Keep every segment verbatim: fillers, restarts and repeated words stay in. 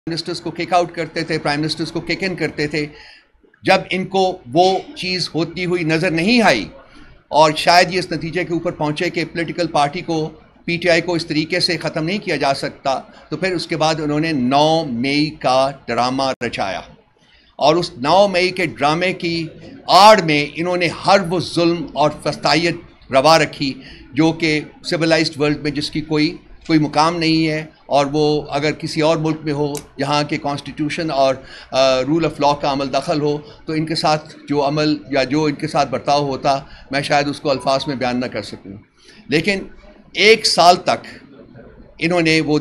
Ministers को kick out करते थे, प्राइम मिनिस्टर्स को किक इन करते थे। जब इनको वो चीज़ होती हुई नज़र नहीं आई और शायद ये इस नतीजे के ऊपर पहुँचे कि पॉलिटिकल पार्टी को, पीटीआई को इस तरीके से ख़त्म नहीं किया जा सकता, तो फिर उसके बाद उन्होंने नौ मई का ड्रामा रचाया और उस नौ मई के ड्रामे की आड़ में इन्होंने हर वो जुल्म और फस्तायत रवा रखी जो कि सिविलाइज्ड वर्ल्ड में जिसकी कोई कोई मुकाम नहीं है, और वो अगर किसी और मुल्क में हो जहाँ के कॉन्स्टिट्यूशन और रूल ऑफ लॉ का अमल दखल हो, तो इनके साथ जो अमल या जो इनके साथ बर्ताव होता, मैं शायद उसको अल्फाज में बयान ना कर सकूँ। लेकिन एक साल तक इन्होंने वो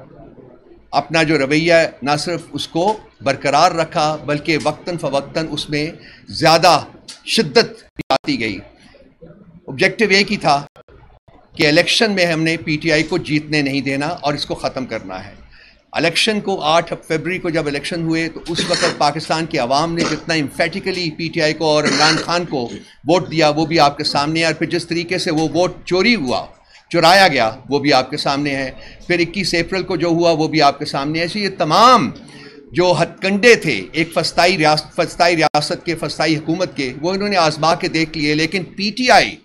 अपना जो रवैया ना सिर्फ उसको बरकरार रखा, बल्कि वक्तन फ़वक्तन उसमें ज़्यादा शिद्दत भी आती गई। ऑब्जेक्टिव एक ही था कि इलेक्शन में हमने पीटीआई को जीतने नहीं देना और इसको ख़त्म करना है। इलेक्शन को आठ फरवरी को जब इलेक्शन हुए तो उस वक्त पाकिस्तान की आवाम ने जितना इम्फेटिकली पीटीआई को और इमरान खान को वोट दिया वो भी आपके सामने है, और फिर जिस तरीके से वो वोट चोरी हुआ, चुराया गया, वो भी आपके सामने है। फिर इक्कीस अप्रैल को जो हुआ वो भी आपके सामने है। ऐसे ये तमाम जो हथकंडे थे एक फस्ताई रियासत फस्ताई रियासत के, फस्ताई हुकूमत के, वो इन्होंने आजमा के देख लिए। लेकिन पीटीआई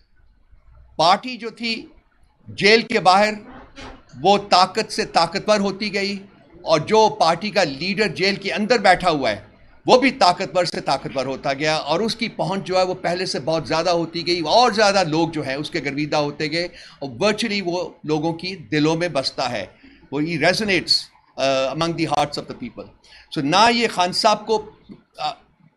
पार्टी जो थी जेल के बाहर वो ताकत से ताकतवर होती गई, और जो पार्टी का लीडर जेल के अंदर बैठा हुआ है वो भी ताकतवर से ताकतवर होता गया, और उसकी पहुंच जो है वो पहले से बहुत ज़्यादा होती गई, और ज़्यादा लोग जो है उसके गर्विदा होते गए, और वर्चुअली वो लोगों की दिलों में बसता है, वो ही resonates among the hearts of the people. So ना ये खान साहब को uh,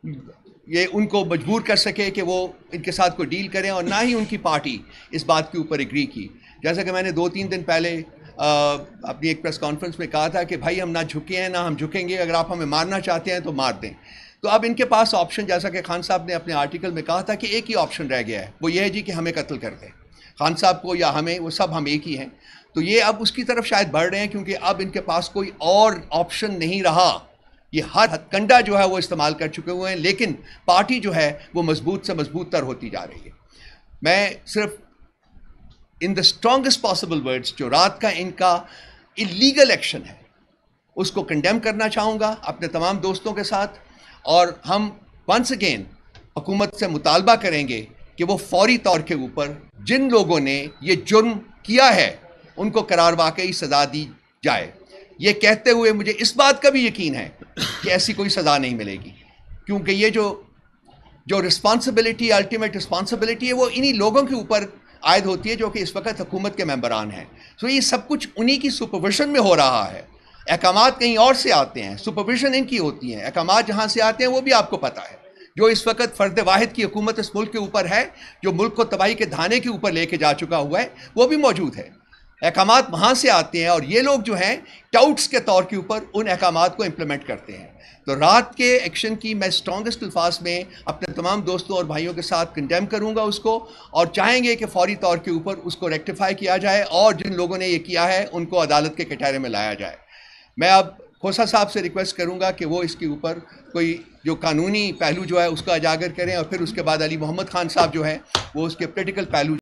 ये उनको मजबूर कर सके कि वो इनके साथ कोई डील करें, और ना ही उनकी पार्टी इस बात के ऊपर एग्री की। जैसा कि मैंने दो तीन दिन पहले आ, अपनी एक प्रेस कॉन्फ्रेंस में कहा था कि भाई हम ना झुके हैं ना हम झुकेंगे, अगर आप हमें मारना चाहते हैं तो मार दें। तो अब इनके पास ऑप्शन, जैसा कि खान साहब ने अपने आर्टिकल में कहा था कि एक ही ऑप्शन रह गया है, वो ये है जी कि हमें कत्ल कर दें, खान साहब को या हमें, वो सब हम एक ही हैं। तो ये अब उसकी तरफ शायद बढ़ रहे हैं, क्योंकि अब इनके पास कोई और ऑप्शन नहीं रहा। ये हर हथकंडा जो है वो इस्तेमाल कर चुके हुए हैं, लेकिन पार्टी जो है वो मजबूत से मजबूत तर होती जा रही है। मैं सिर्फ in the strongest possible words जो रात का इनका इलीगल एक्शन है उसको कंडेम करना चाहूँगा अपने तमाम दोस्तों के साथ, और हम वंस अगेन हुकूमत से मुतालबा करेंगे कि वो फौरी तौर के ऊपर जिन लोगों ने ये जुर्म किया है उनको करार वाकई सज़ा दी जाए। ये कहते हुए मुझे इस बात का भी यकीन है कि ऐसी कोई सज़ा नहीं मिलेगी, क्योंकि ये जो जो रिस्पॉन्सिबिलिटी, अल्टीमेट रिस्पॉन्सिबिलिटी है वो इन्हीं लोगों के ऊपर आयद होती है जो कि इस वक्त हुकूमत के मेंबरान हैं। सो ये सब कुछ उन्हीं की सुपरविजन में हो रहा है। अहकामात कहीं और से आते हैं, सुपरविजन इनकी होती है। अहकामात जहाँ से आते हैं वो भी आपको पता है। जो इस वक्त फ़र्द वाहिद की हुकूमत इस मुल्क के ऊपर है, जो मुल्क को तबाही के धाने के ऊपर लेके जा चुका हुआ है, वो भी मौजूद है। अहकामात वहाँ से आते हैं, और ये लोग जो हैं टाउट्स के तौर के ऊपर उन अहकामात को इम्प्लीमेंट करते हैं। तो रात के एक्शन की मैं स्ट्रॉन्गेस्ट अल्फाज में अपने तमाम दोस्तों और भाइयों के साथ कंडेम करूँगा उसको, और चाहेंगे कि फौरी तौर के ऊपर उसको रेक्टिफाई किया जाए, और जिन लोगों ने ये किया है उनको अदालत के कटहरे में लाया जाए। मैं अब खोसा साहब से रिक्वेस्ट करूँगा कि वो इसके ऊपर कोई जो कानूनी पहलू जो है उसका उजागर करें, और फिर उसके बाद अली मोहम्मद खान साहब जो है वो उसके पॉलिटिकल पहलू